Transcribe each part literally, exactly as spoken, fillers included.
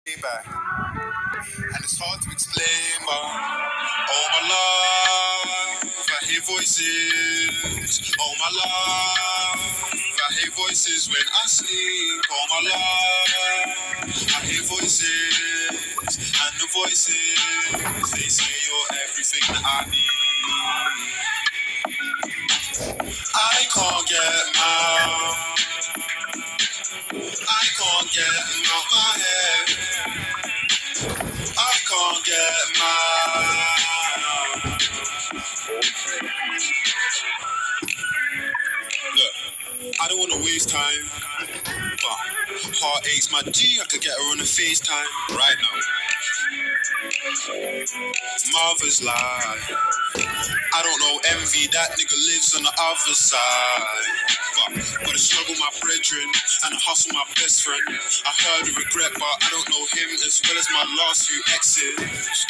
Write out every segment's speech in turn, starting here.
back. And it's hard to explain, but oh my love, I hear voices. Oh my love, I hear voices when I sleep. Oh my love, I hear voices, and the voices, they say you're everything that I need. I can't get out, I can't get out my head. I can't get mad. Look, I don't want to waste time, but heartaches my G, I could get her on a FaceTime right now. Mother's lie, I don't know envy, that nigga lives on the other side. But gotta struggle my brethren and I hustle my best friend. I heard the regret, but I don't know him as well as my last few exes.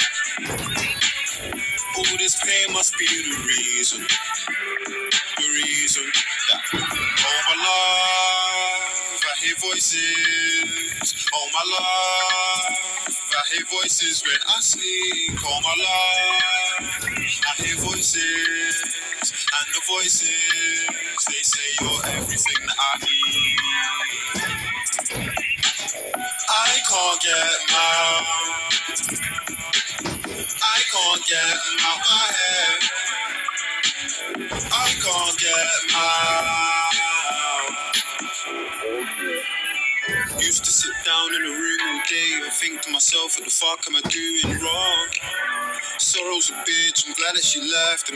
All this pain must be the reason, the reason that oh my love, I hear voices. Oh my love, I hear voices when I sleep. Oh my love, I hear voices, and the voices, they say you're everything that I need. I can't get out, I can't get out my head. I can't get out. Used to sit down in a room all day and think to myself, what the fuck am I doing wrong? Sorrow's a bitch, I'm glad that she left.